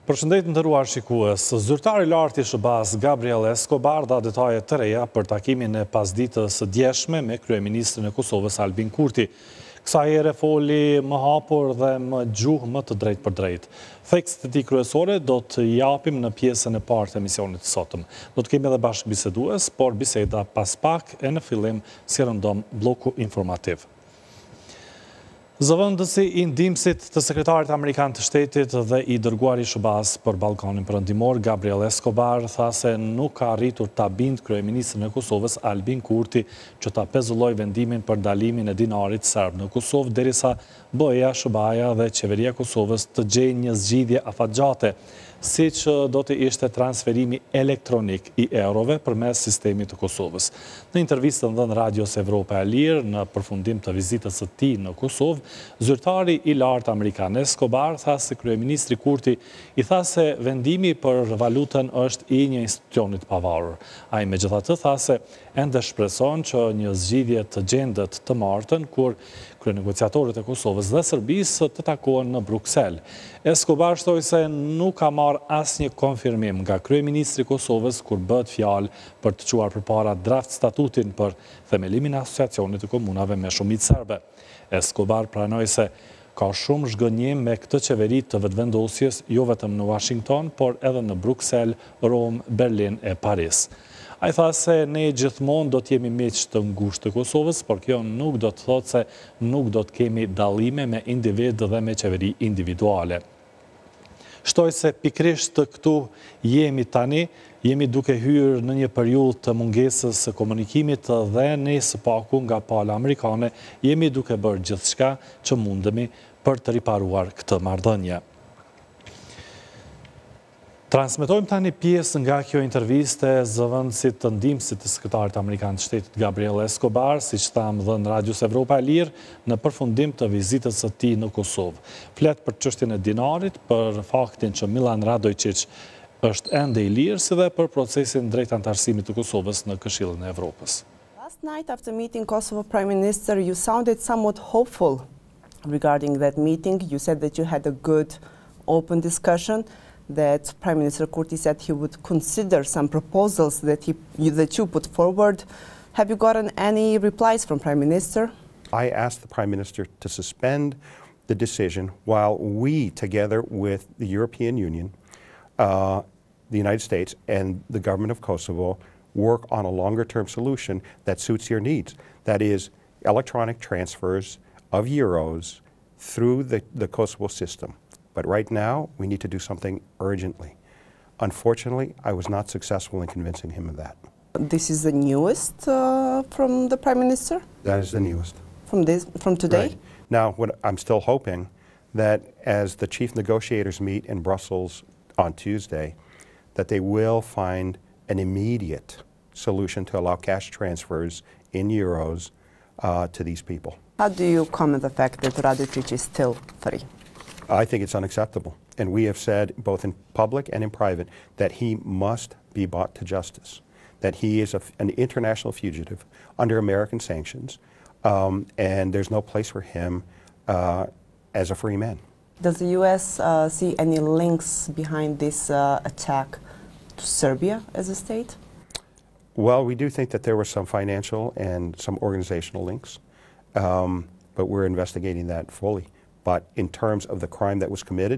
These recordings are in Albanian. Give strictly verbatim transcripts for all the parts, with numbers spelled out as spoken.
Përshëndet nderuar shikues, zyrtari i lartë i SHBA-s Gabriel Escobar dha detaje të reja për takimin e pasditës së djeshme me kryeministrin e Kosovës Albin Kurti. Kësaj here foli më hapur dhe më gjuhë më të drejtë për drejtë. Thekstet e tij kryesore do të japim në pjesën e parë të emisionit të sotëm. Do të kemi edhe bashkëbisedues, por biseda pas pak e në fillim si rëndom bloku informativ. Zëvendësi i ndihmësit të sekretarit amerikan të shtetit dhe i dërguari i SHBA-s për Ballkanin Perëndimor, Gabriel Escobar, tha se nuk ka arritur ta bindë kryeministrin e Kosovës Albin Kurti që ta pezullojë vendimin për ndalimin e dinarit serb në Kosovë, derisa B E-ja, SHBA-ja dhe qeveria e Kosovës të gjejnë një zgjidhje afatgjate, siç do të ishte transferimi elektronik i eurove përmes sistemit të Kosovës. Në intervistën dhënë Radios Evropa e Lirë në përfundim të vizitës së tij në Kosovë, zyrtari i lartë amerikan Escobar tha se kryeministri Kurti i tha se vendimi për valutën është i një institucioni të pavarur. Ai megjithatë tha se ende shpreson që një zgjidhje të gjendet të martën kur kryenegociatorët e Kosovës dhe Serbisë të takohen në Bruksel. Escobar shtoi se nuk ka marrë asnjë konfirmim nga kryeministri i Kosovës kur bëhet fjalë për të çuar përpara draft statutin për themelimin e asociacionit të komunave me shumicë serbe. Escobar pranoi se ka shumë zhgënjim me këtë qeveri të vetëvendosjes jo vetëm në Washington, por edhe në Bruksel, Rom, Berlin e Paris. Ai tha se ne gjithmonë do të jemi miq të ngushtë të Kosovës, por kjo nuk do të thotë se nuk do të kemi dallime me individ dhe me qeveri individuale. Shtoj se pikrisht të këtu jemi tani, jemi duke hyrë në një periudhë të mungesës së komunikimit dhe ne së paku nga pala amerikane jemi duke bërë gjithçka që mundemi për të riparuar këtë marrëdhënie. Transmetojmë tani pjesë nga kjo interviste zëvendësit të ndihmësit të sekretarit amerikan të shtetit Gabriel Escobar, siç thamë dhënë Radios Evropa e Lirë në përfundim të vizitës së tij në Kosovë. Flet për çështjen e dinarit, për faktin që Milan Radojčić është ende i lirë, si dhe për procesin drejt antarësimit të Kosovës në Këshillin e Evropës. Last night after meeting Kosovo Prime Minister, you sounded somewhat hopeful regarding that meeting. You said that you had a good, open discussion, that Prime Minister Kurti said he would consider some proposals that, he, that you put forward. Have you gotten any replies from Prime Minister? I asked the Prime Minister to suspend the decision while we, together with the European Union, uh, the United States, and the government of Kosovo, work on a longer-term solution that suits your needs. That is, electronic transfers of euros through the, the Kosovo system. But right now, we need to do something urgently. Unfortunately, I was not successful in convincing him of that. This is the newest uh, from the Prime Minister? That is the newest. From, this, from today? Right. Now, what I'm still hoping that as the chief negotiators meet in Brussels on Tuesday, that they will find an immediate solution to allow cash transfers in euros uh, to these people. How do you comment the fact that Radojčić is still free? I think it's unacceptable. And we have said, both in public and in private, that he must be brought to justice, that he is a, an international fugitive under American sanctions, um, and there's no place for him uh, as a free man. Does the U S uh, see any links behind this uh, attack to Serbia as a state? Well, we do think that there were some financial and some organizational links, um, but we're investigating that fully. But in terms of the crime that was committed,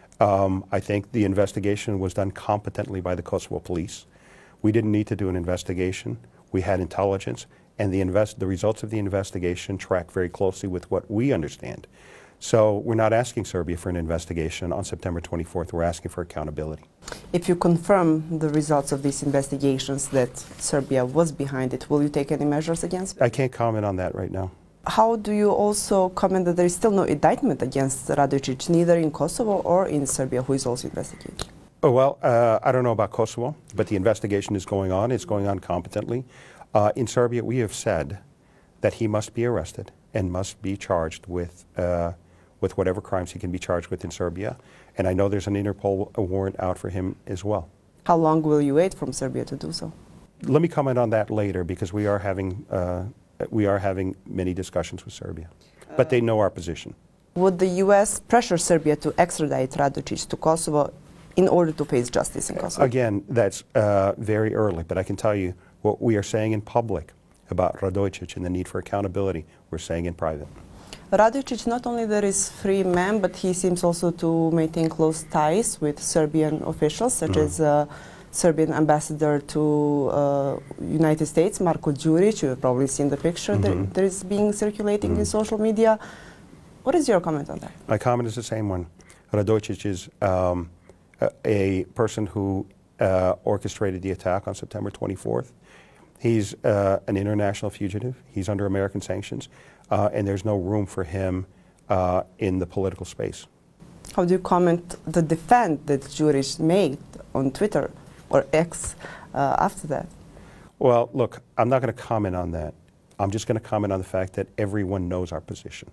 um, I think the investigation was done competently by the Kosovo police. We didn't need to do an investigation. We had intelligence, and the, invest the results of the investigation track very closely with what we understand. So we're not asking Serbia for an investigation on September twenty-fourth. We're asking for accountability. If you confirm the results of these investigations that Serbia was behind it, will you take any measures against it? I can't comment on that right now. How do you also comment that there is still no indictment against Radojčić, neither in Kosovo or in Serbia, who is also investigated? Oh, well, uh, I don't know about Kosovo, but the investigation is going on. It's going on competently. Uh, in Serbia, we have said that he must be arrested and must be charged with, uh, with whatever crimes he can be charged with in Serbia. And I know there's an Interpol warrant out for him as well. How long will you wait from Serbia to do so? Let me comment on that later, because we are having uh, we are having many discussions with Serbia, but they know our position. Would the U S pressure Serbia to extradite Radojčić to Kosovo in order to face justice in Kosovo? Again, that's uh, very early, but I can tell you what we are saying in public about Radojcic and the need for accountability, we're saying in private. Radojcic, not only there is free man, but he seems also to maintain close ties with Serbian officials, such mm. as uh, Serbian ambassador to uh, United States, Marko Đurić. You've probably seen the picture mm-hmm. that, that is being circulating mm. in social media. What is your comment on that? My comment is the same one. Radojcic is um, a, a person who uh, orchestrated the attack on September twenty-fourth. He's uh, an international fugitive. He's under American sanctions, uh, and there's no room for him uh, in the political space. How do you comment the defense that Đurić made on Twitter or X uh, after that? Well, look, I'm not going to comment on that. I'm just going to comment on the fact that everyone knows our position,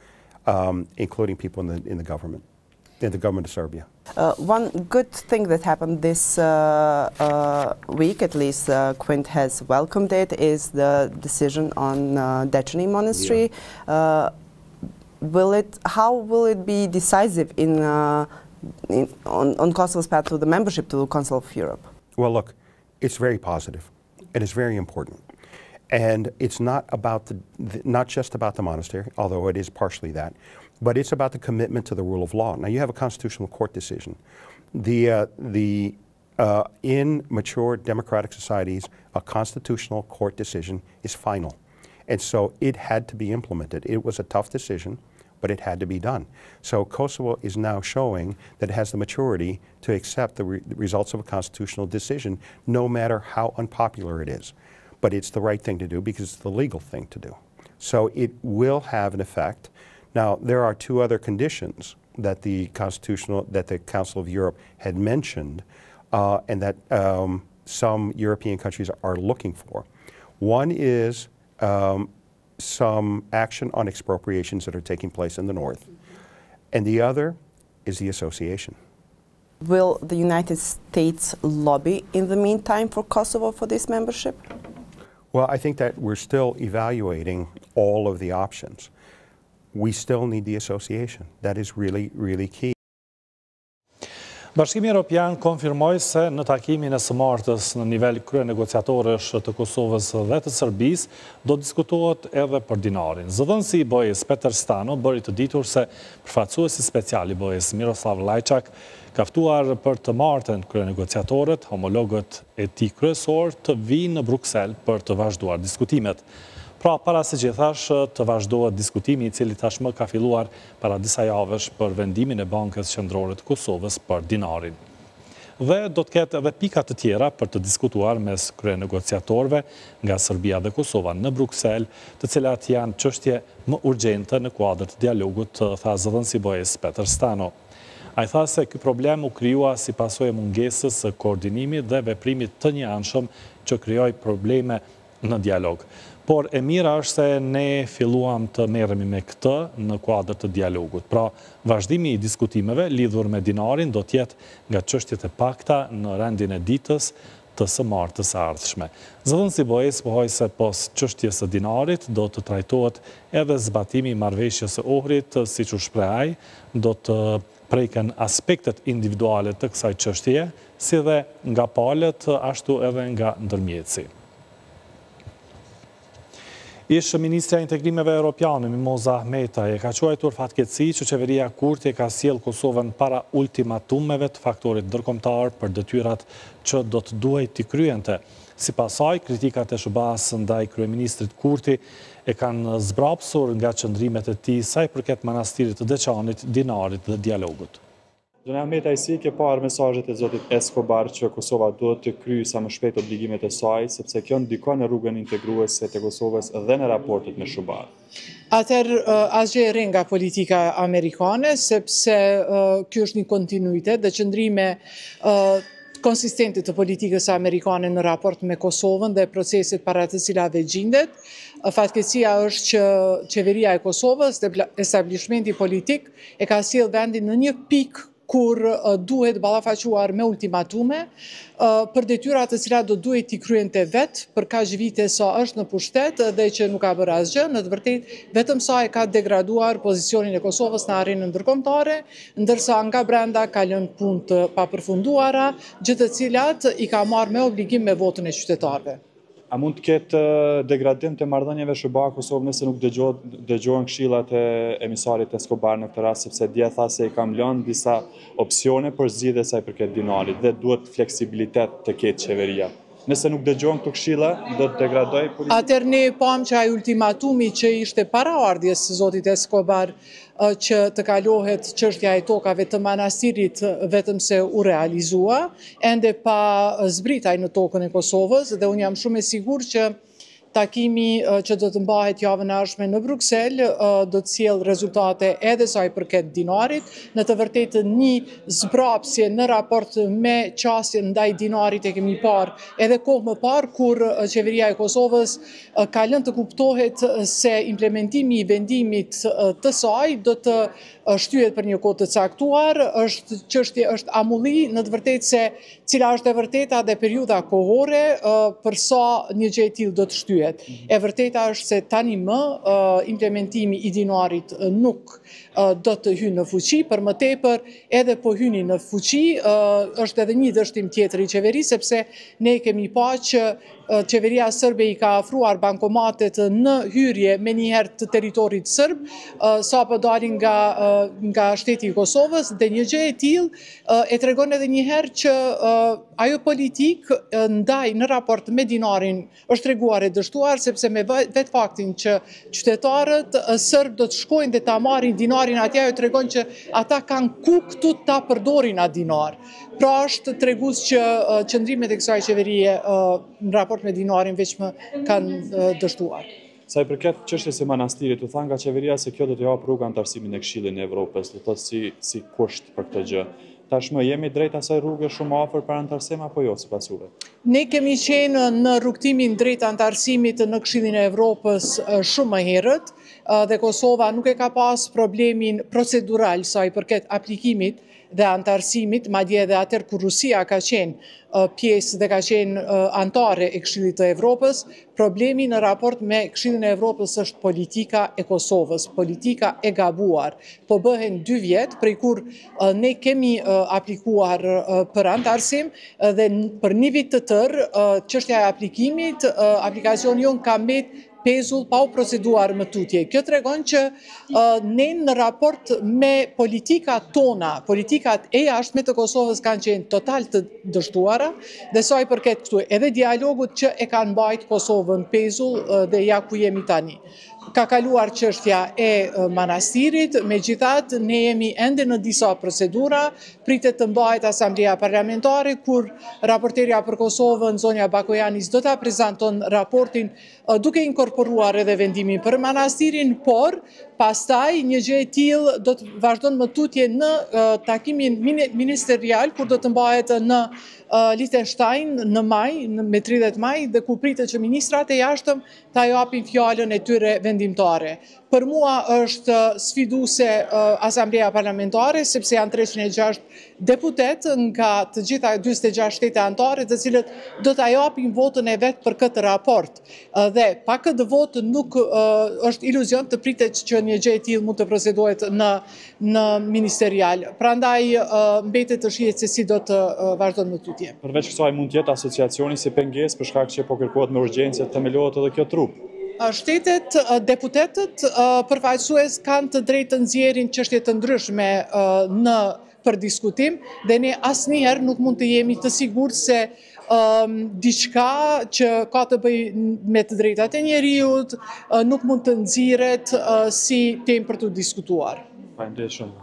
um, including people in the, in the government, in the government of Serbia. Uh, one good thing that happened this uh, uh, week, at least uh, Quint has welcomed it, is the decision on uh, Dečani Monastery. Yeah. Uh, will it, how will it be decisive in, uh, in, on, on Kosovo's path to the membership to the Council of Europe? Well, look, it's very positive, and it's very important. And it's not about the, the, not just about the monastery, although it is partially that, but it's about the commitment to the rule of law. Now, you have a constitutional court decision. The, uh, the, uh, in mature democratic societies, a constitutional court decision is final. And so it had to be implemented. It was a tough decision, but it had to be done. So Kosovo is now showing that it has the maturity to accept the, re the results of a constitutional decision, no matter how unpopular it is. But it's the right thing to do because it's the legal thing to do. So it will have an effect. Now, there are two other conditions that the constitutional, that the Council of Europe had mentioned, uh, and that um, some European countries are looking for. One is um, some action on expropriations that are taking place in the north, and the other is the association. Will the United States lobby in the meantime for Kosovo for this membership? Well, I think that we're still evaluating all of the options. We still need the association. That is really, really key. Bashkimi Evropian konfirmoi se në takimin e së martës në nivel krye negociatorësh të Kosovës dhe të Serbisë do diskutohet edhe për dinarin. Zëdhënësi i BE-s Peter Stano bëri të ditur se përfaqësuesi special i BE-s Miroslav Lajçak ka ftuar për të martën krye negociatorët, homologët e tij kryesor të vinë në Bruksel për të vazhduar diskutimet. Pra, para se gjithash të vazhdohet diskutimi i cili tashmë ka filluar para disa javësh për vendimin e Bankës Qendrore të Kosovës për dinarin. Dhe do të ketë edhe pika të tjera për të diskutuar mes krye negociatorëve nga Serbia dhe Kosova në Bruksel, të cilat janë çështje më urgjente në kuadër të dialogut, tha zëdhënësi i BE-s Peter Stano. Ai tha se ky problem u krijua si pasojë e mungesës së koordinimit dhe veprimit të njëanshëm që krijoi probleme në dialog. Por e mira është se ne filluam të merremi me këtë në kuadër të dialogut. Pra, vazhdimi i diskutimeve lidhur me dinarin do të jetë nga çështjet e pakta në rendin e ditës të së martës së ardhshme. Zëdhënësi i BE-s pohoi se pos çështjes së dinarit do të trajtohet edhe zbatimi i marrëveshjes së Ohrit, siç u shpreh ai, do të preken aspektet individuale të kësaj çështjeje, si dhe nga palët ashtu edhe nga ndërmjetësi. Ish Ministrja e Integrimeve Europiane, Mimoza Ahmetaj, e ka quajtur fatkeqësi që qeveria Kurti e ka sjellë Kosovën para ultimatumeve të faktorit ndërkombëtar për detyrat që do të duhej t'i kryente. Sipas saj, kritikat e S B A-s ndaj kryeministrit Kurti e kanë zbrapsur nga qëndrimet e tij sa i përket manastirit të Deçanit, dinarit dhe dialogut. Zona Ahmetaj, si ke parë mesazhet e zotit Escobar që Kosova duhet të kryejë sa më shpejt obligimet e saj, sepse kjo ndikon në rrugën integruese të Kosovës dhe në raportet me S B A? Atëherë, asgjë e re nga politika amerikane, sepse ky është një kontinuitet dhe qëndrime konsistente të politikës amerikane në raport me Kosovën dhe proceset para të cilave gjendet. Fatkeqësia është që qeveria e Kosovës dhe establishmenti politik e ka sjellë vendin në një pikë kur duhet ballafaquar me ultimatume për detyrat të cilat do duhet t'i kryente vetë për kaq vite sa është në pushtet dhe që nuk ka bërë asgjë. Në të vërtetë vetëm sa e ka degraduar pozicionin e Kosovës në arenën ndërkombëtare, ndërsa nga brenda ka lënë punë të papërfunduara, gjë të cilat i ka marrë me obligim me votën e qytetarëve. A mund të ketë degradim të marrëdhënieve Shqipëri-Kosovë nëse nuk dëgjohen këshillat e emisarit Escobar në këtë rast, sepse dje tha se i kam lënë disa opsione për zgjidhje sa i përket dinarit dhe duhet fleksibilitet të ketë qeveria. Nëse nuk dëgjohen këto këshilla, do të degradoj politikën. Atëherë ne pam që ai ultimatumi që ishte para ardhjes së zotit Escobar që të kalohet çështja e tokave të manastirit vetëm se u realizua, ende pa zbritaj në tokën e Kosovës, dhe unë jam shumë e sigurt që takimi që do të mbahet javën e ardhshme në Bruksel do të sjellë rezultate edhe sa i përket dinarit. Në të vërtetë një zbrapsje në raport me qasjen ndaj dinarit e kemi parë edhe kohë më parë kur qeveria e Kosovës ka lënë të kuptohet se implementimi i vendimit të saj do të shtyhet për një kohë të caktuar, është çështje është amulli, në të vërtetë se cila është e vërteta dhe periudha kohore për sa një gjë e tillë do të shtyhet. E vërteta është se tani më implementimi i dinarit nuk do të hyjë në fuqi, për më tepër edhe po hyni në fuqi është edhe një dështim tjetër i qeverisë, sepse ne kemi pa që qeveria sërbe i ka afruar bankomatet në hyrje me njëherë të teritorit sërb, sa për dalin nga, nga shteti i Kosovës, dhe një gjë e tillë e tregon edhe njëherë që ajo politik ndaj në raport me dinarin është treguar e dështuar, sepse me vetë faktin që qytetarët sërb do të shkojnë dhe ta marrin dinarin atje, ajo tregon që ata kanë ku këtu ta përdorin atë dinar. Pra është tregues që qëndrimet e kësaj qeverie në raport me dinarin veç më kanë dështuar. Sa i përket çështjes së manastirit, u tha nga qeveria se kjo do të japë rrugë antarësimin e Këshillit në Evropës, do të thotë si si kusht për këtë gjë. Tashmë jemi drejt asaj rrugë shumë afër për antarësim apo jo sipas juve? Ne kemi qenë në rrugtimin drejt antarësimit në Këshillin e Evropës shumë më herët dhe Kosova nuk e ka pas problemin procedural sa i përket aplikimit dhe antarësimit, madje edhe atëherë kur Rusia ka qenë pjesë dhe ka qenë antare e Këshillit të Evropës, problemi në raport me Këshillin e Evropës është politika e Kosovës, politika e gabuar. Po bëhen dy vjet, prej kur ne kemi aplikuar për antarësim dhe për një vit të tërë, çështja e aplikimit, aplikacioni jonë ka mbet pezull pa u proceduar më tutje. Kjo tregon që ne në raport me politika tona, politikat e jashtme të Kosovës kanë qenë total të dështuara, dhe sa i përket këtu edhe dialogut që e kanë mbajt Kosovën pezull dhe ja ku jemi tani. Ka kaluar çështja e manastirit, megjithatë ne jemi ende në disa procedura, pritet të mbahet Asamblea Parlamentare, kur raporterja për Kosovën, Zonja Bakojanis, do ta prezanton raportin duke inkorporuar edhe vendimin për manastirin, por pastaj një gjë e tillë do të vazhdon më tutje në takimin ministerial, kur do të mbahet në Liechtenstein në maj, me tridhjetë maj, dhe ku pritet që ministrat e jashtëm ta japin fjalën e tyre vendimtare. Për mua është sfiduese Asamblea Parlamentare, sepse janë treqind e gjashtë deputet nga të gjitha dyzet e gjashtë shtete anëtare, të cilët do ta japin votën e vet për këtë raport. Dhe pa këtë votë nuk është iluzion të pritet që një gjë e tillë mund të procedohet në në ministerial. Prandaj mbetet të shihet se si do të vazhdon më tutje. Përveç kësaj mund të jetë asociacioni si pengesë për shkak që po kërkohet me urgjencë të themelohet edhe kjo trup. Shtetet, deputetët, përfaqësues kanë të drejtë të nxjerrin çështje të ndryshme në për diskutim, dhe ne asnjëherë nuk mund të jemi të sigurt se diçka që ka të bëjë me të drejtat e njerëzit nuk mund të nxirret si temë për të diskutuar. Faleminderit shumë.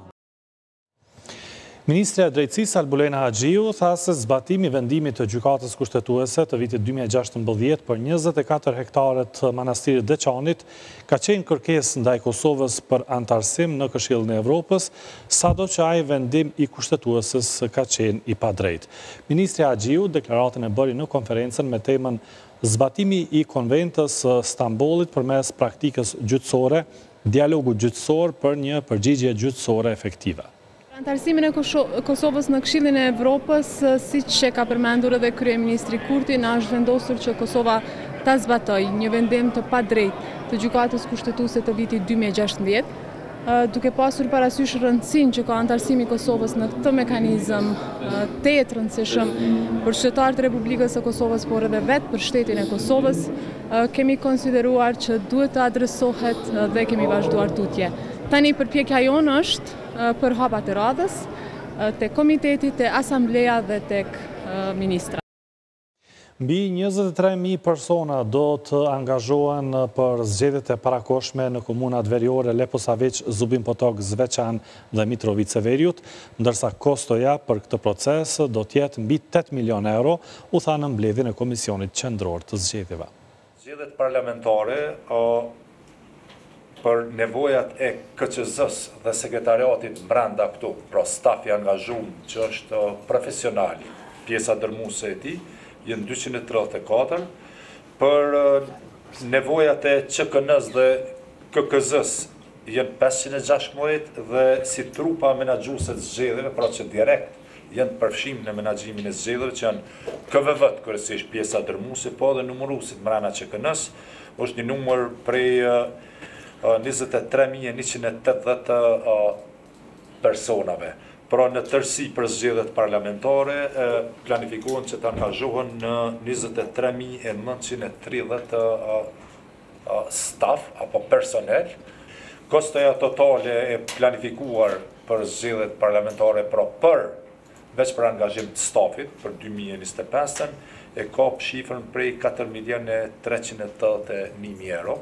Ministrja e Drejtësisë Albulena Haxhiu tha se zbatimi i vendimit të gjykatës kushtetuese të vitit dy mijë e gjashtëmbëdhjetë për njëzet e katër hektare të manastirit Deçanit ka qenë kërkesë ndaj Kosovës për antarësim në Këshillin e Evropës, sado që ai vendim i kushtetuesës ka qenë i padrejtë. Ministrja Haxhiu deklaratën e bëri në konferencën me temën zbatimi i Konventës së Stambollit përmes praktikës gjyqësore, dialogu gjyqësor për një përgjigje gjyqësore efektive. Antarësimin e Kosovës në Këshillin e Evropës, siç e ka përmendur edhe kryeministri Kurti, na është vendosur që Kosova ta zbatoj një vendim të padrejtë të gjykatës kushtetuese të vitit dy mijë e gjashtëdhjetë, duke pasur parasysh rëndësinë që ka antarësimi i Kosovës në këtë mekanizëm të jetë rëndësishëm për qytetarët e Republikës së Kosovës, por edhe vetë për shtetin e Kosovës, kemi konsideruar që duhet të adresohet dhe kemi vazhduar tutje. Tani përpjekja jonë është për hapat e radhës, tek komiteti, tek asambleja dhe tek ministra. Mbi njëzet e tre mijë persona do të angazhohen për zgjedhjet e parakohshme në komunat veriore Leposavić, Zubin Potok, Zveçan dhe Mitrovica Veriut, ndërsa kostoja për këtë proces do të jetë mbi tetë milionë euro, u tha në mbledhjen e Komisionit Qendror të Zgjedhjeve. Zgjedhjet parlamentare për nevojat e K Q Z-s dhe sekretariatit brenda këtu, pra stafi angazhuar që është profesional, pjesa dërmuese e tij, jenë dyqind e tridhjetë e katër, për nevojat e Q K N-s dhe K K Z-s jenë pesëqind e gjashtëmbëdhjetë dhe si trupa menaxhuese të zgjedhjeve, pra që direkt jenë përfshim në menaxhimin e zgjedhjeve, që janë K V V-t kryesisht pjesa dërmuese, po dhe numëruesit brenda Q K N-s, është një numër prej njëzet e tre mijë e njëqind e tetëdhjetë personave. Pra në tërësi për zgjedhjet parlamentare, planifikohen që të angazhohen në njëzet e tre mijë e nëntëqind e tridhjetë staf apo personel. Kostoja totale e planifikuar për zgjedhjet parlamentare, pra për veç për angazhim të stafit për dy mijë e njëzet e pesën, e ka shifrën prej katër milionë e treqind e tetëdhjetë e një mijë euro.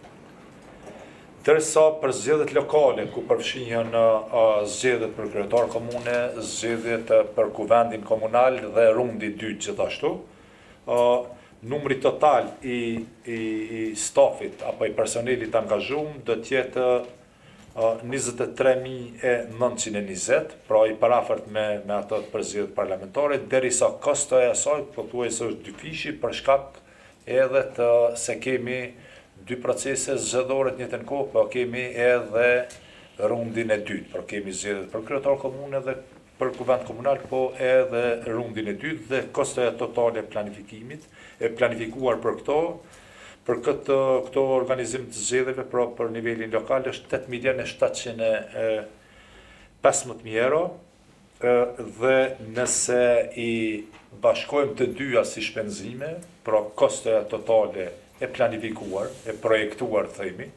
Dërsa për zgjedhjet lokale, ku përfshihen zgjedhjet për kryetar komune, zgjedhjet për kuvendin komunal dhe rundi dytë gjithashtu, numri total i, i, i stafit apo i personelit angazhuar do të jetë njëzet e tre mijë e nëntëqind e njëzet, pra i parafort me, me ato për zgjedhjet parlamentare, derisa kostoja e saj pothuajse është dyfishi për shkak edhe të se kemi dy procese zgjedhore të njëjtën kohë, po kemi edhe rundin e dytë, por kemi zgjedhjet për kryetar komune dhe për kuvend komunal, po edhe rundin e dytë dhe kostoja totale e planifikimit, e planifikuar për këto, për këtë këto organizim të zgjedhjeve, pra për nivelin lokal është tetë milionë e shtatëqind e pesëmbëdhjetë mijë euro, dhe nëse i bashkojmë të dyja si shpenzime, pra kostoja totale e planifikuar, e projektuar, themi,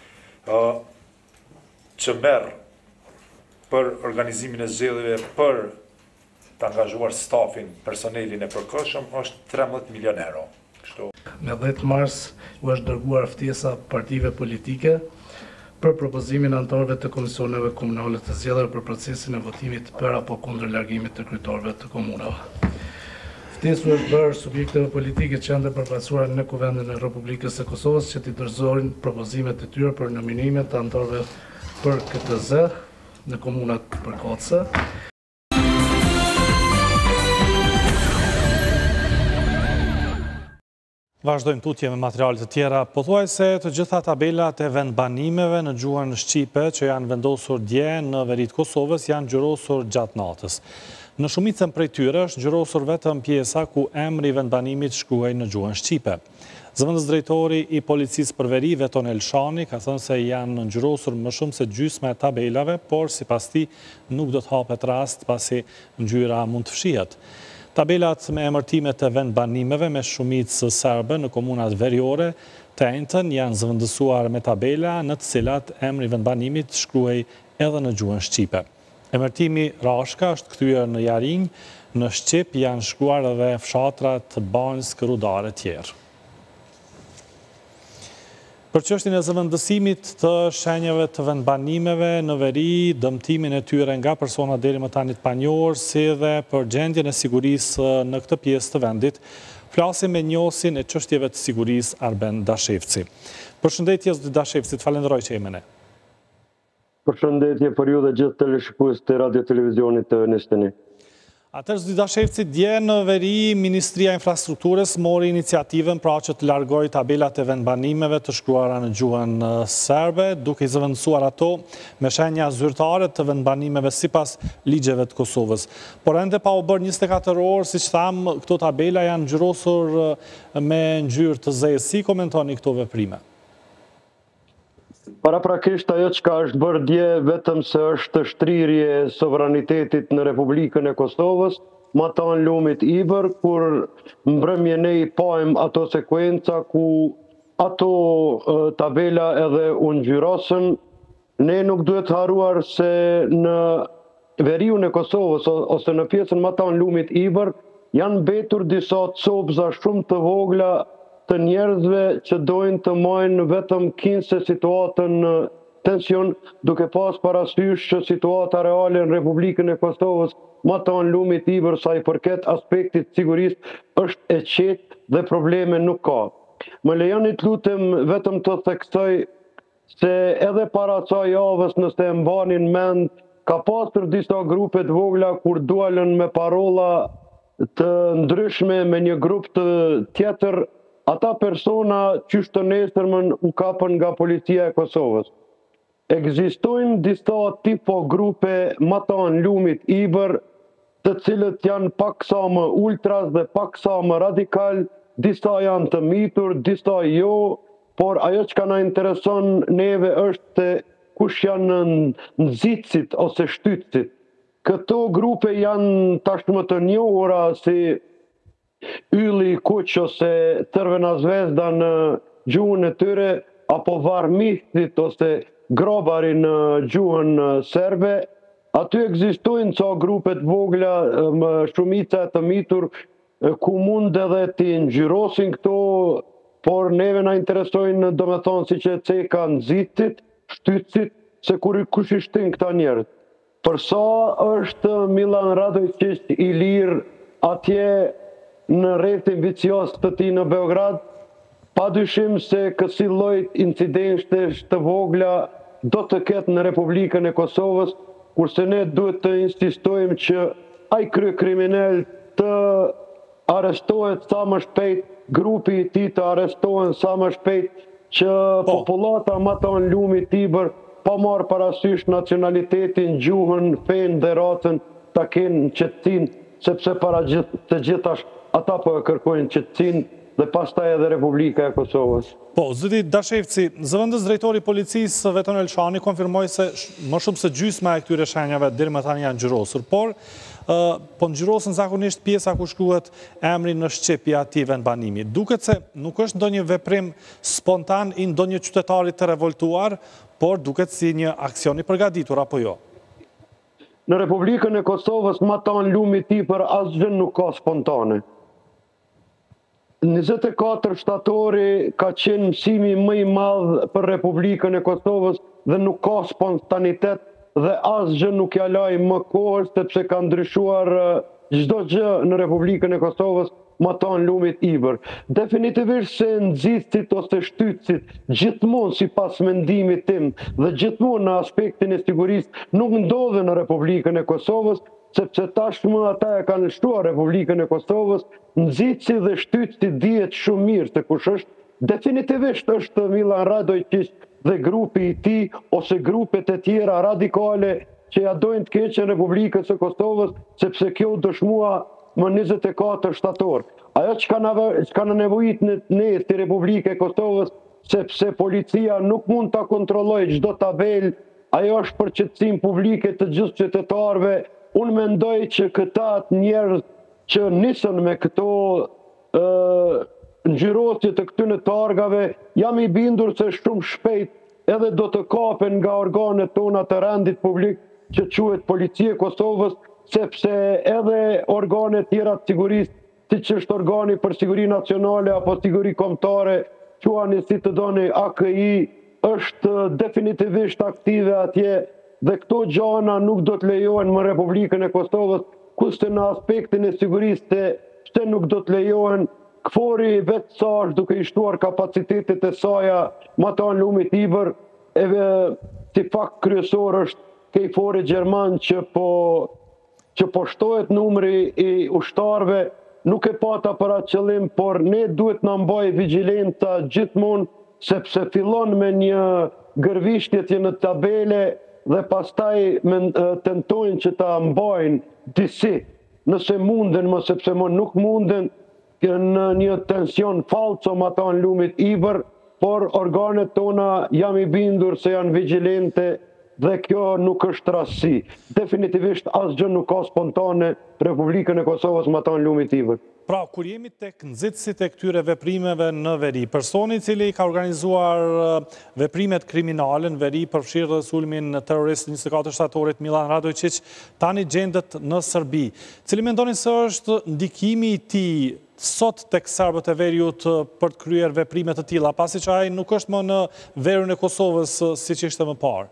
që merë për organizimin e zgjedhjeve për të angazhuar stafin, personelin e përkohshëm, është trembëdhjetë milionë euro. Kështu. Me dhjetë mars u është dërguar ftesa partive politike për propozimin e anëtarëve të komisioneve komunale të zgjedhjeve për procesin e votimit për apo kundër largimit të kryetarëve të komunave. Ftesë është bërë subjekteve politike që janë të përfaqësuar në Kuvendin e Republikës së Kosovës që t'i dorëzojnë propozimet e tyre për nominimet të anëtarëve për K T Z në komunat përkatëse. Vazhdojmë tutje me materialet të tjera. Pothuajse të gjitha tabelat e vendbanimeve në gjuhën shqipe që janë vendosur dje në veritë Kosovës janë ngjyrosur gjatë natës. Në shumicën prej tyre është ngjyrosur vetëm pjesa ku emri i vendbanimit shkruhej në gjuhën shqipe. Zëvendës drejtori i policisë për veri, Veton Elshani, ka thënë se janë ngjyrosur më shumë se gjysma e tabelave, por sipas tij nuk do të hapet rast pasi ngjyra mund të fshihet. Tabelat me emërtimet të vendbanimeve me shumicë serbe në komunat veriore të enjtën janë zëvendësuar me tabela në të cilat emri i vendbanimit shkruhej edhe në gjuhën shqipe. Emërtimi Rashka është kthyer në Jarinj, në Shqip janë shkruar edhe fshatrat Banjsk, Rudar e tjerë. Për çështjen e zëvendësimit të shenjave të vendbanimeve në veri, dëmtimin e tyre nga persona deri më tani të panjohur, si dhe për gjendjen e sigurisë në këtë pjesë të vendit, flasim me njohësin e çështjeve të sigurisë Arben Dashevci. Përshëndetje zoti Dashevci, falenderoj që jemi ne. Përshëndetje për ju dhe gjithë teleshikues të radio televizionit të Nesteni. Atër, Zdi Dashevci, dje në veri, Ministria e Infrastrukturës mori iniciativën pra që të largoj tabelat e vendbanimeve të shkruara në gjuhën serbe, duke i zëvendësuar ato me shenja zyrtare të vendbanimeve sipas ligjeve të Kosovës. Por ende pa u bërë njëzet e katër orë, si që thamë, këto tabela janë ngjyrosur me ngjyrë të zezë. Si komentoni këto veprime? Paraprakisht ajo që ka është bërë dje vetëm se është shtrirje sovranitetit në Republikën e Kosovës, ma ta në lumit Iber, kur mbrëmje ne i pajmë ato sekuenca ku ato uh, tabela edhe unë gjyrosën, ne nuk duhet haruar se në veriun e Kosovës ose në pjesën ma ta në lumit Iber, janë betur disa copza shumë të vogla të njerëzve që dojnë të majnë vetëm kinse situatën në tension, duke pas parasysh që situata reale në Republikën e Kosovës ma ta në lumit Iber sa i përket aspektit sigurisht është e qetë dhe probleme nuk ka. Më lejonit lutem vetëm të theksoj se edhe para ca javës nëse e mbanin mend, ka pasur disa grupe të vogla kur dualën me parola të ndryshme me një grup të tjetër. Ata persona qysh të nesërmën u kapën nga policia e Kosovës. Ekzistojnë disa tipo grupe ma ta në lumit Iber, të cilët janë pak sa më ultras dhe pak sa më radikal, disa janë të mitur, disa jo, por ajo që ka na intereson neve është kush janë nxitësit ose shtytësit. Këto grupe janë tashmë të njohura si Ylli Kuq ose Crvena Zvezda në gjuhën e tyre, apo Varmithit ose Grobari në gjuhën serbe. Aty ekzistojnë ca grupet vogla, shumica të mitur, ku mund edhe të ngjyrosin këto, por neve na interesojnë, do me thonë, si që ceka nxitësit, shtytësit, se kur kush i shtin këta njerëz. Përsa është Milan Radojčić i lirë atje në rrethin vicios të tij në Beograd, pa dyshim se kësi lloj incidentesh të vogla do të ketë në Republikën e Kosovës, kurse ne duhet të insistojmë që ai kryekriminal të arrestohet sa më shpejt, grupi i tij të arrestohen sa më shpejt, që popullata ma ta në lumit Iber pa marrë parasysh nacionalitetin, gjuhën, fen dhe ratën ta kenë qetësinë, sepse para gjithë, të gjithash ata po e kërkojnë qetësinë dhe pastaj edhe Republika e Kosovës. Po, Zdi Dashevci, zëvendës drejtori policisë Veton Elshani konfirmoi se më shumë se gjysma e këtyre shenjave deri më tani janë ngjyrosur, por uh, po ngjyrosen zakonisht pjesa ku shkruhet emri në shqipje atij vendbanimi. Duket se nuk është ndonjë veprim spontan i ndonjë qytetari të revoltuar, por duket si një aksion i përgatitur apo jo. Në Republikën e Kosovës ma ta në lumit Iber asgjë nuk ka spontane. njëzet e katër shtatori ka qenë mësimi më i madh për Republikën e Kosovës dhe nuk ka spontanitet dhe asgjë nuk ja laj më kohës sepse ka ndryshuar çdo gjë në Republikën e Kosovës ma ta në lumit Iber. Definitivisht se nxitësit ose shtytësit gjithmonë sipas mendimit tim dhe gjithmonë në aspektin e sigurisë nuk ndodhen në Republikën e Kosovës, sepse tashmë ata e kanë shtuar Republikën e Kosovës, nxitësi dhe shtytësi dihet shumë mirë se kush është. Definitivisht është Milan Radojčić dhe grupi i tij ose grupet e tjera radikale që ja dojnë të keqen Republikës së Kosovës, sepse kjo dëshmua më njëzet e katër shtator. Ajo që ka në nevojit në ne si Republikë e Kosovës, sepse policia nuk mund ta kontrollojë çdo tabel, ajo është për qetësim publike të gjithë qytetarëve. Unë mendoj që këta njerëz që nisën me këto uh, ngjyrosje të këtyre targave, jam i bindur se shumë shpejt edhe do të kapen nga organet tona të rendit publik që quhet Policia e Kosovës, sepse edhe organet tjera të sigurisë, siç është organi për siguri nacionale apo siguri kombëtare, quani si të doni A K I, është definitivisht aktive atje dhe këto gjana nuk do të lejohen në Republikën e Kosovës, kurse në aspektin e sigurisë se pse nuk do të lejohen. Kfori vetë sa është duke i shtuar kapacitetet e saja ma ta në lumit Iber, edhe si fakt kryesor është Kejfori Gjerman që po që po shtohet numri i ushtarëve, nuk e pata për atë qëllim, por ne duhet na mbaj vigjilenca gjithmonë, sepse fillon me një gërvishtje në tabele dhe pastaj me tentojnë që ta mbajnë disi, nëse munden, më sepse më nuk munden në një tension falso ma ta në lumit ibër, por organet tona jam i bindur se janë vigjilente dhe kjo nuk është rastësi. Definitivist asgjë nuk ka spontane Republikën e Kosovës ma ta në lumit ibër. Pra, kur jemi tek nxitësit e këtyre veprimeve në veri, personi i cili ka organizuar veprimet kriminale në veri përfshirë dhe sulmin terrorist njëzet e katër shtatorit Milan Radojčić, tani gjendet në Serbi. Cili mendoni se është ndikimi i tij sot tek serbët e veriut për të kryer veprime të tilla, pasi që ai nuk është më në verën e Kosovës siç ishte më parë?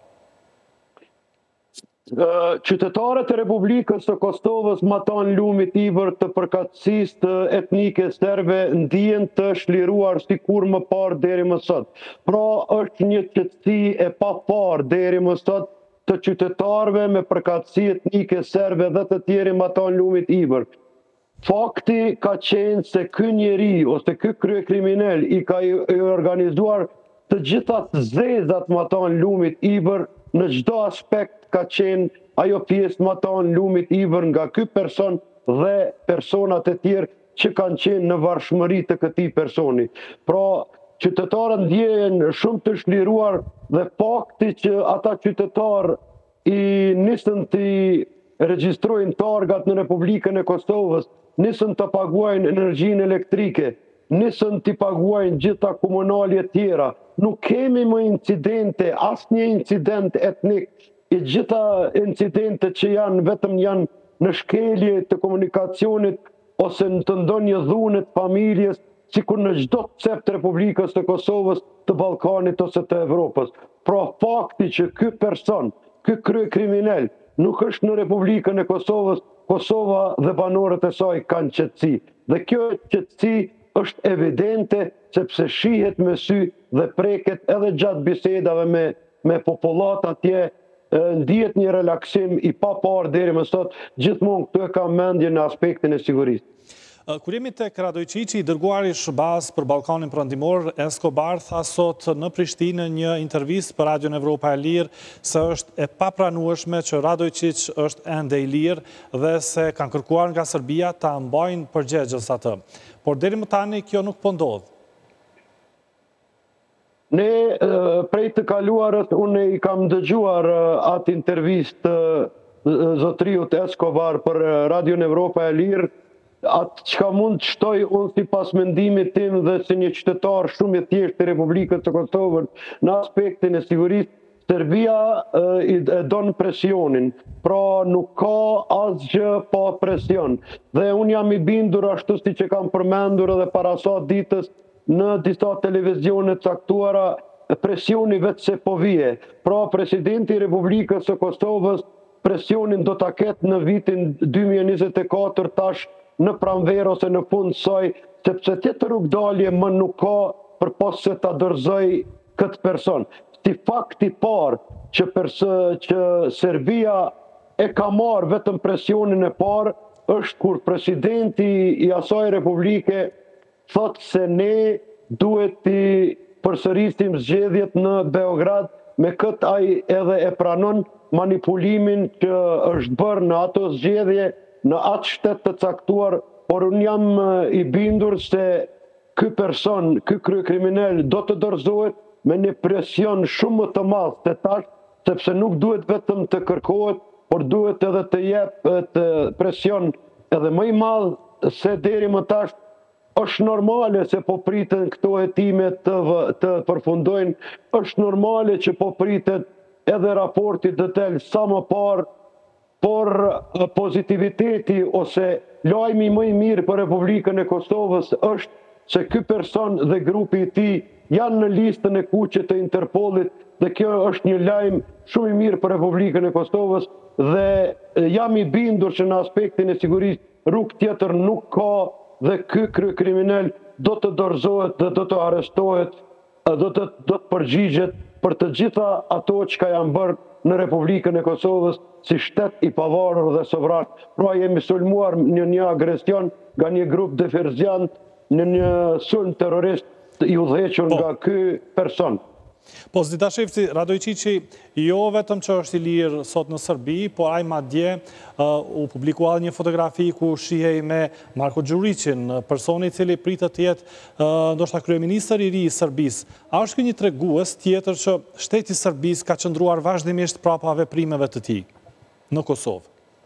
Qytetarët e Republikës së Kosovës ma ta në lumit ibër të përkatësisë të etnike serbe ndihen të shliruar sikur më parë deri më sot. Pra është një qetësi e paparë deri më sot të qytetarëve me përkatësi etnike serbe dhe të tjerë ma ta në lumit ibër. Fakti ka qenë se ky njeri ose ky kryekriminal i ka i organizuar të gjitha të zezat ma ta në lumit ibër në çdo aspekt ka qenë ajo pjesë ma ta në lumit ibër nga ky person dhe personat e tjerë që kanë qenë në varshmëri të këtij personi. Pra, qytetarët ndjehen shumë të shliruar dhe fakti që ata qytetarë i nisën të regjistrojnë targat në Republikën e Kosovës, nisën të paguajnë energjinë elektrike, nisën të paguajnë gjitha komunalje tjera. Nuk kemi më incidente, asnjë incident etnik, i gjitha incidentet që janë vetëm janë në shkelje të komunikacionit ose në të ndonjë dhunë të familjes, sikur në çdo cep të Republikës së Kosovës, të Ballkanit ose të Evropës. Pra fakti që ky person, ky kryekriminal nuk është në Republikën e Kosovës, Kosova dhe banorët e saj kanë qetësi. Dhe kjo qetësi është evidente sepse shihet me sy dhe preket edhe gjatë bisedave me, me popullat atje, ndihet një relaksim i paparë deri më sot, gjithmonë këtu e kam mendje në aspektin e sigurisë. Kur jemi tek Radojčići, i dërguari shëbaz për Ballkanin Perëndimor, Escobar tha sot në Prishtinë një intervistë për Radion Evropa e Lirë se është e papranueshme që Radojčić është ende i lirë dhe se kanë kërkuar nga Serbia ta mbajnë përgjegjës atë. Por deri më tani kjo nuk po ndodh. Ne prej të kaluarët, unë i kam dëgjuar atë intervistë zotriut Escobar për Radion Evropa e Lirë, atë çka mund të shtoj unë si pas mendimit tim dhe si një qytetar shumë i thjeshtë i Republikës së Kosovës në aspektin e sigurisë, Serbia e don presionin, pra nuk ka asgjë pa presion. Dhe unë jam i bindur ashtu si që kam përmendur edhe para sa ditës në disa televizione caktuara, presioni vetë se po vije. Pra presidenti i Republikës së Kosovës presionin do ta ketë në vitin dy mijë e njëzet e katër tash në pranverë ose në fund saj, sepse tjetër rrugdalje më nuk ka për pas se ta dorëzoj këtë person. Si fakti parë që, që Serbia e ka marrë vetëm presionin e parë është kur presidenti i asaj Republike thot se ne duhet të përsërisim zgjedhjet në Beograd, me këtë ai edhe e pranon manipulimin që është bërë në ato zgjedhje në atë shtet të caktuar, por unë jam i bindur se ky person, ky kryekriminal do të dorëzohet me një presion shumë më të madh se tash, sepse nuk duhet vetëm të kërkohet, por duhet edhe të jep të presion edhe më i madh se deri më tash. Është normale se po priten këto hetime të, të përfundojnë, është normale që po pritet edhe raporti detaj sa më parë, por pozitiviteti ose lajmi më i mirë për Republikën e Kosovës është se ky person dhe grupi i tij janë në listën e kuqe të Interpolit dhe kjo është një lajm shumë i mirë për Republikën e Kosovës dhe jam i bindur që në aspektin e sigurisë rrugë tjetër nuk ka dhe ky kryekriminal do të dorëzohet dhe do të arrestohet, do të, do të përgjigjet për të gjitha ato që ka janë bërë në Republikën e Kosovës si shtet i pavarur dhe sovran. Pra jemi sulmuar në një agresion nga një grup deferziant në një sulm terrorist i udhëhequr nga ky person. Po, Zditashevci, Radojqiqi jo vetëm që është i lirë sot në Serbi, por ai madje u publikuar një fotografi ku shihej me Marko Gjuricin, personi i cili pritet të jetë ndoshta kryeministër i ri i Serbisë. A është ky një tregues tjetër që shteti i Serbisë ka qëndruar vazhdimisht prapa veprimeve të tij në Kosovë?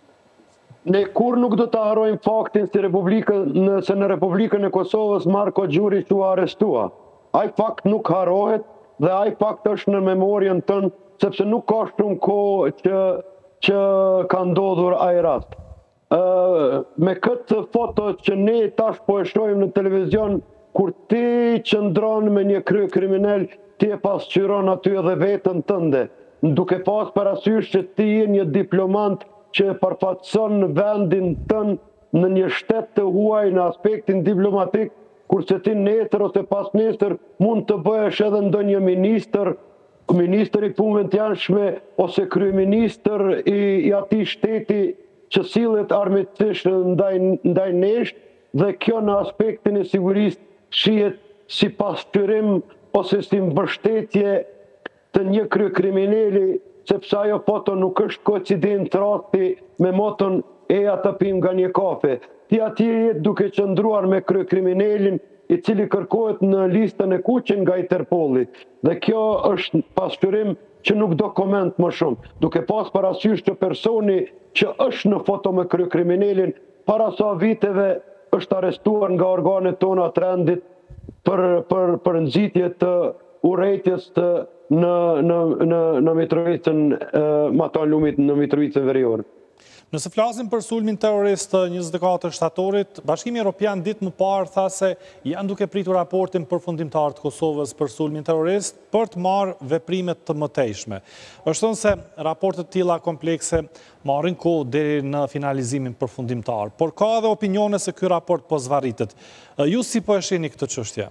Ne kur nuk do të harrojmë faktin se nëse në Republikën e Kosovës Marko Gjuric u arrestua. Ai fakt nuk harrohet dhe ai fakt është në memorien tënë, sepse nuk ka shumë kohë që, që ka ndodhur ai rast. Uh, me këtë foto që ne tash po e shohim në televizion, kur ti qëndron me një krye kriminal, ti e pasqyron aty edhe veten tënde, duke pas parasysh që ti je një diplomant që e përfaqëson vendin tënd në një shtet të huaj në aspektin diplomatik, kurse ti nesër ose pas nesër mund të bëhesh edhe ndonjë ministër, ministër i punëve të jashtme ose kryeministër i, i atij shteti që sillet armiqësisht ndaj ndaj nesh, dhe kjo në aspektin e sigurisë shihet si pasqyrim ose si mbështetje të një kryekriminali, sepse ajo foto nuk është koincident rasti me moton eja të pim nga një kafe. Ti atje jetë duke qëndruar me kryekriminalin i cili kërkohet në listën e kuqe nga Interpolli. Dhe kjo është pasqyrim që nuk do koment më shumë. Duke pas parasysh që personi që është në foto me kryekriminalin para sa viteve është arrestuar nga organet tona të rendit për, për, për nxitje të urrejtjes të në, në, në, në Mitrovicën, Maton Lumit në Mitrovicën Verior. Nëse flasim për sulmin terrorist njëzet e katër shtatorit, Bashkimi Evropian ditë më parë tha se janë duke pritur raportin përfundimtar të Kosovës për sulmin terrorist për të marrë veprimet të mëtejshme. Është thënë se raportet të tilla komplekse marrin kohë deri në finalizimin përfundimtar, por ka edhe opinione se ky raport po zvarritet. Ju si po e shihni këtë çështje?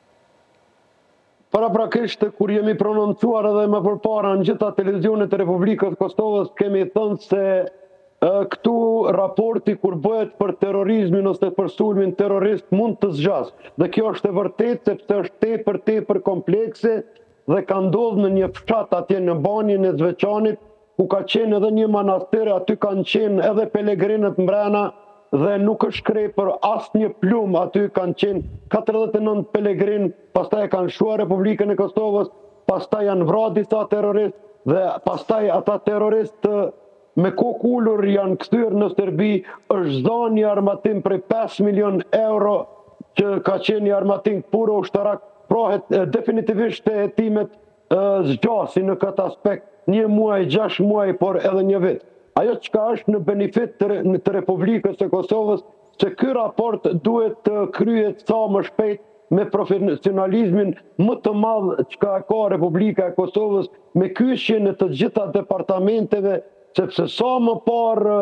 Paraprakisht, kur jemi prononcuar edhe më përpara në gjitha televizionet e Republikës Kosovës, kemi thënë se këtu raporti kur bëhet për terrorizmin ose për sulmin terrorist mund të zgjas. Dhe kjo është e vërtet sepse është tepër tepër komplekse dhe ka ndodhur në një fshat atje në banjën e Zveçanit, ku ka qenë edhe një manastir, aty kanë qenë edhe pelegrinët mbrana dhe nuk është krepër asnjë plum, aty kanë qenë katërdhjetë e nëntë pelegrin, pastaj kanë shkuar Republikën e Kosovës, pastaj janë vrarë disa terroristë dhe pastaj ata terroristë me kokë ulur janë kthyer në Serbi. Është dhënë një armatim prej pesë milion euro që ka qenë një armatim puro ushtarak. Pra definitivisht të hetimet zgjasin në këtë aspekt një muaj, gjashtë muaj, por edhe një vit. Ajo çka është në benefit të, të Republikës së Kosovës, se ky raport duhet të kryhet sa më shpejt me profesionalizmin më të madh çka ka Republika e Kosovës, me kyshjen e të gjitha departamenteve, sepse sa më parë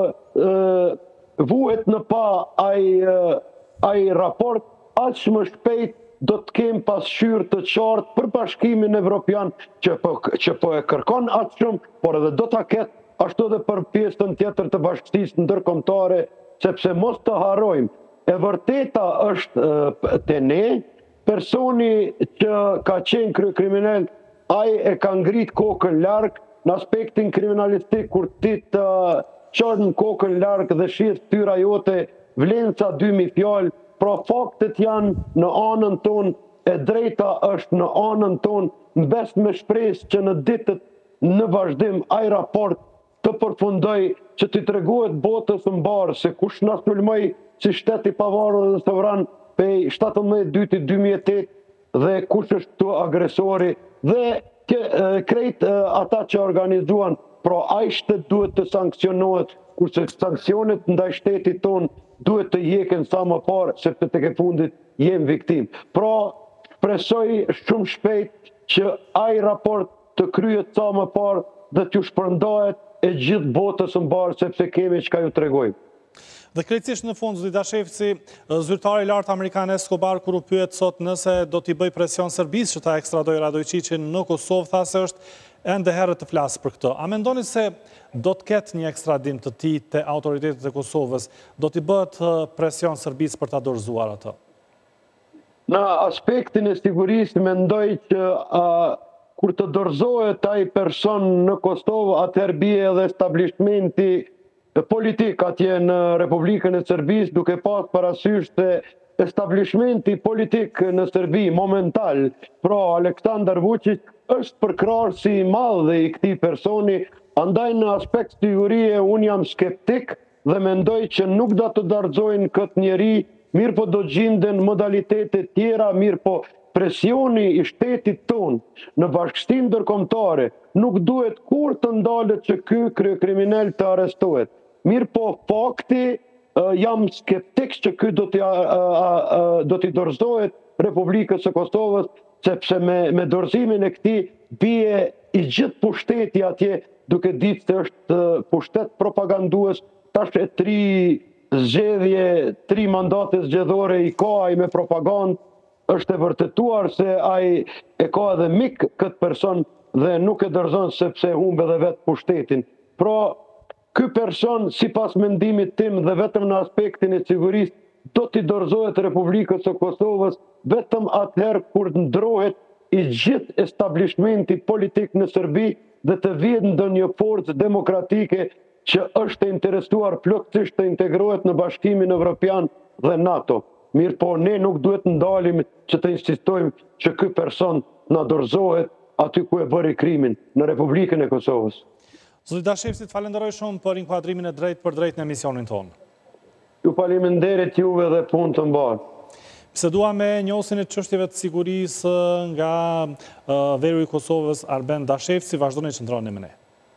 vuhet në pa ai ai raport, aq më shpejt do të kem pasqyrë të qartë për Bashkimin Evropian që po, që po e kërkon atë shumë, por edhe do ta ketë ashtu edhe për pjesën tjetër të bashkësisë ndërkombëtare, sepse mos të harrojmë, e vërteta është te ne, personi që ka qenë kryekriminal, ai e ka ngrit kokën larg në aspektin kriminalistik, kur ti të çon kokën larg dhe shihet tyra jote vlen ca dy mijë fjalë. Pra faktet janë në anën tonë, e drejta është në anën tonë, mbes me shpresë që në ditët në vazhdim ai raport të përfundoj, që t'i tregohet botës mbarë se kush na sulmoi si shtet i pavarur dhe sovran pej shtatëmbëdhjetë dyti dy mijë e tetë dhe kush është këtu agresori dhe krejt ata që organizuan. Pra ai shtet duhet të sankcionohet, kurse sanksionet ndaj shtetit tonë duhet të jeken sa më parë, sepse tek e fundit jem viktim. Pra, shpresoj shumë shpejt që ai raport të kryhet sa më parë dhe t'ju shpërndahet e gjithë botës mbarë, sepse kemi çka ju tregojmë. Dhe krejtësisht në fund, Zditashevci, zyrtari i lartë amerikan Escobar, kur u pyet sot nëse do t'i bëj presion Serbisë që ta ekstradoj Radojqiqin në Kosovë, tha se është ende herët të flasë për këtë. A mendoni se do të ketë një ekstradim të tij te autoritetet e Kosovës, do t'i bëhet presion Serbisë për ta dorëzuar atë? Në aspektin e sigurisë mendoj që uh, kur të dorëzohet ai person në Kosovë, atëherë bie edhe establishmenti politik atje në Republikën e Serbisë, duke pas parasysh se establishmenti politik në Serbi momental, pra Aleksandar Vučić, është përkrahësi i madh i këtij personi, andaj në aspekt sigurie unë jam skeptik dhe mendoj që nuk do të dorëzojnë këtë njeri, mirë po do gjinden modalitete tjera, mirë po presioni i shtetit tonë në bashkësinë ndërkombëtare nuk duhet kur të ndalet që ky kryekriminal të arrestohet. Mirë po fakti jam skeptik që ky do t'i do t'i dorëzohet Republikës së Kosovës, sepse me, me dorëzimin e këtij bie i gjithë pushteti atje, duke ditë se është pushtet propagandues, tash e tri zgjedhje, tri mandate zgjedhore i ka ai me propagandë, është e vërtetuar se ai e ka edhe mik këtë person dhe nuk e dorëzon sepse humbe edhe vetë pushtetin. Pra, ky person, sipas mendimit tim dhe vetëm në aspektin e sigurisë, do t'i dorëzohet Republikës së Kosovës vetëm atëherë kur ndrohet i gjithë establishmenti politik në Serbi dhe të vihet ndonjë forcë demokratike që është e interesuar plotësisht të integrohet në Bashkimin Evropian dhe NATO. Mirë po, ne nuk duhet ndalim që të insistojmë që ky person na dorëzohet aty ku e bëri krimin, në Republikën e Kosovës. Zoti Dashevci, falenderoj shumë për inkuadrimin e drejtë për drejtë në emisionin tonë. Ju faleminderit juve dhe punë të mbarë. Bisedua me njohësin e çështjeve të sigurisë nga uh, Veru i Kosovës, Arben Dashevci, vazhdoni që ndroni me ne.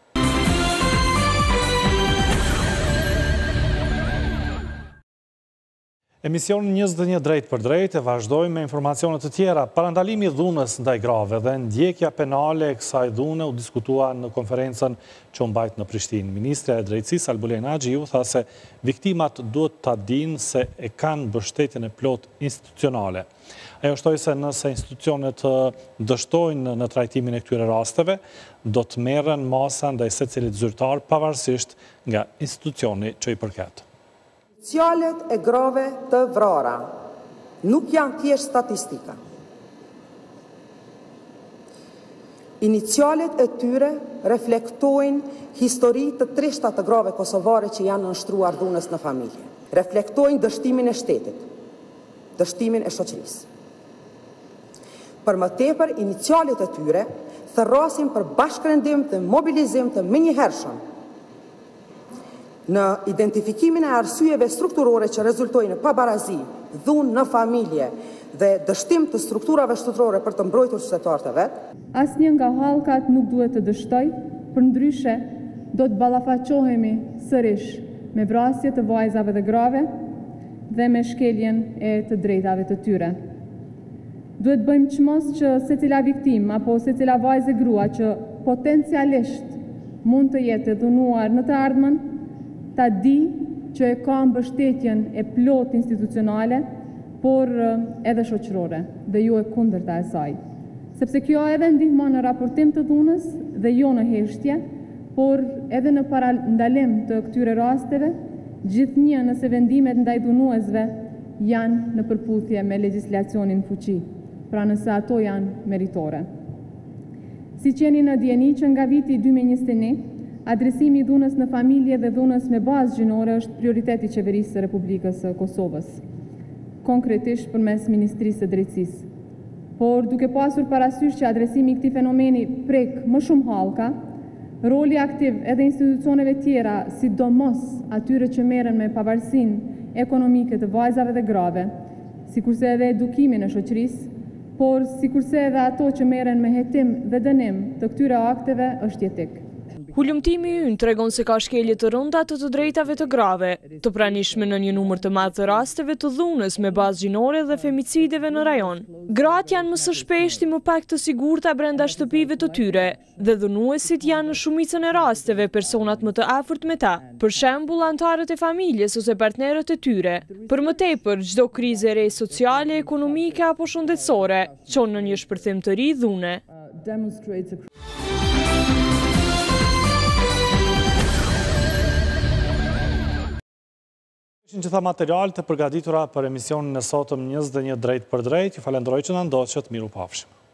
Emisionin njëzet e një drejt për drejt e vazhdojmë me informacionet të tjera. Parandalimi i dhunës ndaj grave dhe ndjekja penale e kësaj dhune u diskutua në konferencën që u mbajt në Prishtinë. Ministrja e Drejtësisë Albulin Agjiu tha se viktimat duhet ta dinë se e kanë mbështetjen e plot institucionale. Ajo shtoi se nëse institucionet dështojnë në trajtimin e këtyre rasteve, do të merren masa ndaj secilit zyrtar pavarësisht nga institucioni që i përket. Inicialet e grave të vrara nuk janë thjesht statistika. Inicialet e tyre reflektojnë histori të trishta të grave kosovare që janë nënshtruar dhunës në familje. Reflektojnë dështimin e shtetit, dështimin e shoqërisë. Për më tepër, inicialet e tyre thërrasin për bashkërendim dhe mobilizim të menjëhershëm në identifikimin e arsyeve strukturore që rezultojnë në pabarazi, dhunë në familje dhe dështim të strukturave shtetërore për të mbrojtur qytetarët e vet. Asnjë nga hallkat nuk duhet të dështoj, përndryshe do të ballafaqohemi sërish me vrasje të vajzave dhe grave dhe me shkeljen e të drejtave të tyre. Duhet bëjmë çmos që secila viktim apo secila vajzë e grua që potencialisht mund të jetë dhunuar në të ardhmen ta di që e ka mbështetjen e plot institucionale, por edhe shoqërore, dhe jo e kundërta e saj. Sepse kjo edhe ndihmon në raportim të dhunës dhe jo në heshtje, por edhe në parandalim të këtyre rasteve, gjithnjë nëse vendimet ndaj dhunuesve janë në përputhje me legjislacionin fuqi, pra nëse ato janë meritore. Si qeni në dieni që nga viti dy mijë e njëzet e një, adresimi i dhunës në familje dhe dhunës me bazë gjinore është prioritet i qeverisë së Republikës së Kosovës, konkretisht përmes Ministrisë së Drejtësisë. Por duke pasur parasysh që adresimi i këtij fenomeni prek më shumë hallka, roli aktiv edhe institucioneve tjera, sidomos atyre që merren me pavarësinë ekonomike të vajzave dhe grave, sikurse edhe edukimin e shoqërisë, por sikurse edhe ato që merren me hetim dhe dënim të këtyre akteve është jetik. Hulumtimi ynë tregon se ka shkelje të rënda të të drejtave të grave, të pranishme në një numër të madh të rasteve të dhunës me bazë gjinore dhe femicideve në rajon. Gratë janë më së shpeshti më pak të sigurta brenda shtëpive të tyre, dhe dhunuesit janë në shumicën e rasteve personat më të afërt me ta, për shembull antarët e familjes ose partnerët e tyre. Për më tepër, çdo krizë e re sociale, ekonomike apo shëndetësore çon në një shpërthim të ri dhune. Ishin gjitha materialet e përgatitura për emisionin e sotëm njëzet e një drejt për drejt. Ju falenderoj që na ndoqët, miru pafshim.